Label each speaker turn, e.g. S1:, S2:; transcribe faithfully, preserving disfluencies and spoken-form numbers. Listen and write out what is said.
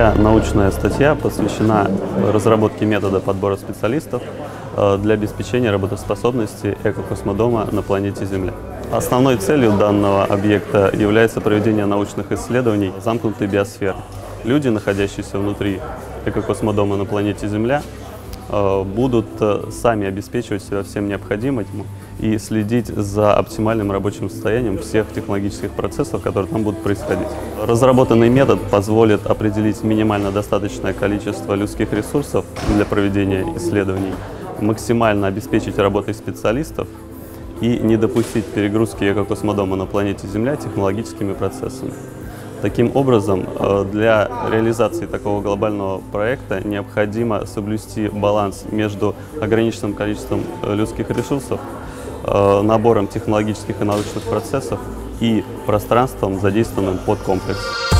S1: Моя научная статья посвящена разработке метода подбора специалистов для обеспечения работоспособности экокосмодома на планете Земля. Основной целью данного объекта является проведение научных исследований замкнутой биосферы. Люди, находящиеся внутри экокосмодома на планете Земля, будут сами обеспечивать себя всем необходимым и следить за оптимальным рабочим состоянием всех технологических процессов, которые там будут происходить. Разработанный метод позволит определить минимально достаточное количество людских ресурсов для проведения исследований, максимально обеспечить работой специалистов и не допустить перегрузки экокосмодома на планете Земля технологическими процессами. Таким образом, для реализации такого глобального проекта необходимо соблюсти баланс между ограниченным количеством людских ресурсов, набором технологических и научных процессов и пространством, задействованным под комплекс.